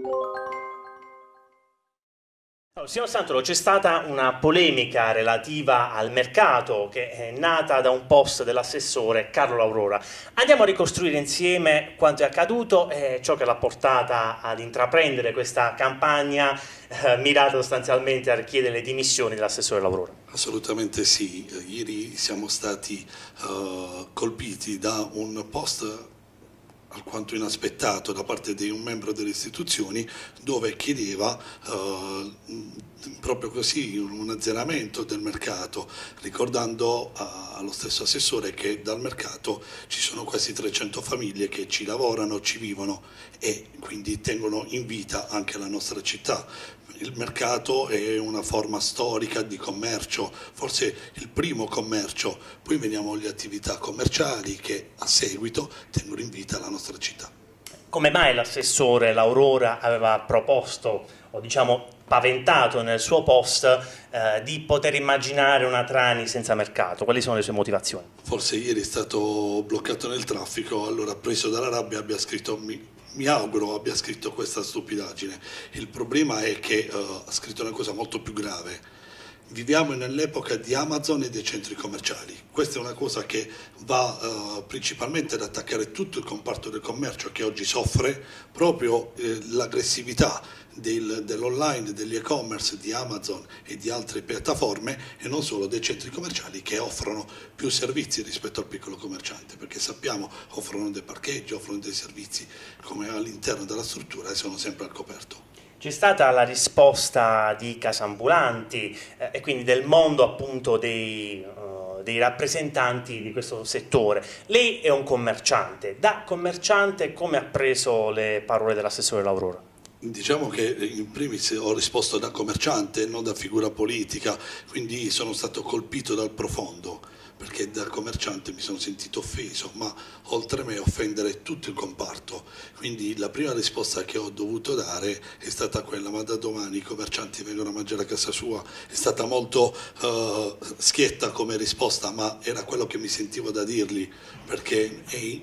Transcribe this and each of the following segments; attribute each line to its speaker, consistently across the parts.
Speaker 1: Signor Santoro, c'è stata una polemica relativa al mercato che è nata da un post dell'assessore Carlo Laurora. Andiamo a ricostruire insieme quanto è accaduto e ciò che l'ha portata ad intraprendere questa campagna mirata sostanzialmente a richiedere le dimissioni dell'assessore Laurora.
Speaker 2: Assolutamente sì, ieri siamo stati colpiti da un post alquanto inaspettato da parte di un membro delle istituzioni dove chiedeva proprio così un azzeramento del mercato, ricordando allo stesso assessore che dal mercato ci sono quasi 300 famiglie che ci lavorano, ci vivono e quindi tengono in vita anche la nostra città. Il mercato è una forma storica di commercio, forse il primo commercio, poi veniamo alle attività commerciali che a seguito tengono in vita la nostra città.
Speaker 1: Come mai l'assessore Laurora aveva proposto, o diciamo paventato nel suo post, di poter immaginare una Trani senza mercato? Quali sono le sue motivazioni?
Speaker 2: Forse ieri è stato bloccato nel traffico, allora preso dalla rabbia abbia scritto... Mi auguro abbia scritto questa stupidaggine. Il problema è che ha scritto una cosa molto più grave. Viviamo nell'epoca di Amazon e dei centri commerciali. Questa è una cosa che va principalmente ad attaccare tutto il comparto del commercio che oggi soffre proprio l'aggressività dell'online, degli e-commerce, di Amazon e di altre piattaforme e non solo dei centri commerciali che offrono più servizi rispetto al piccolo commerciante, perché sappiamo offrono dei parcheggi, offrono dei servizi come all'interno della struttura e sono sempre al coperto.
Speaker 1: C'è stata la risposta di Casambulanti e quindi del mondo appunto dei rappresentanti di questo settore. Lei è un commerciante, da commerciante come ha preso le parole dell'assessore Laurora?
Speaker 2: Diciamo che in primis ho risposto da commerciante, non da figura politica, quindi sono stato colpito dal profondo, perché da commerciante mi sono sentito offeso, ma oltre me offendere tutto il comparto. Quindi la prima risposta che ho dovuto dare è stata quella: ma da domani i commercianti vengono a mangiare a casa sua. È stata molto schietta come risposta, ma era quello che mi sentivo da dirgli, perché è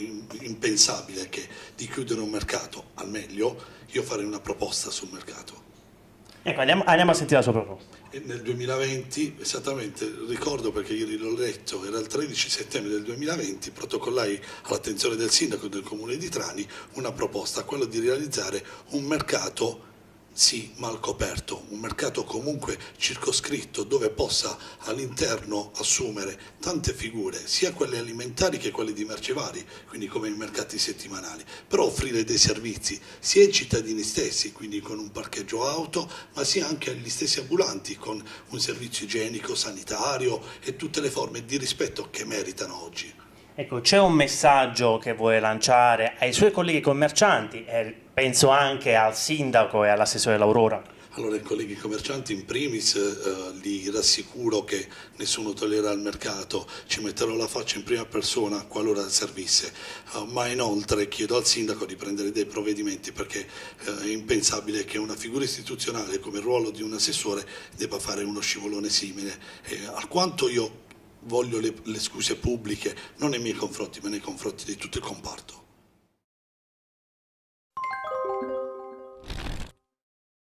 Speaker 2: impensabile che di chiudere un mercato, al meglio io farei una proposta sul mercato.
Speaker 1: Ecco, andiamo a sentire la sua proposta.
Speaker 2: E nel 2020, esattamente, ricordo perché ieri l'ho letto, era il 13 settembre del 2020, protocollai all'attenzione del sindaco del comune di Trani una proposta, quella di realizzare un mercato, sì, ma al coperto, un mercato comunque circoscritto dove possa all'interno assumere tante figure, sia quelle alimentari che quelle di merci vari, quindi come i mercati settimanali, però offrire dei servizi sia ai cittadini stessi, quindi con un parcheggio auto, ma sia anche agli stessi ambulanti con un servizio igienico, sanitario e tutte le forme di rispetto che meritano oggi.
Speaker 1: Ecco, c'è un messaggio che vuole lanciare ai suoi colleghi commercianti, e penso anche al sindaco e all'assessore Laurora?
Speaker 2: Allora, i colleghi commercianti in primis li rassicuro che nessuno toglierà il mercato, ci metterò la faccia in prima persona qualora servisse, ma inoltre chiedo al sindaco di prendere dei provvedimenti, perché è impensabile che una figura istituzionale come il ruolo di un assessore debba fare uno scivolone simile. Alquanto io voglio le scuse pubbliche, non nei miei confronti ma nei confronti di tutto il comparto.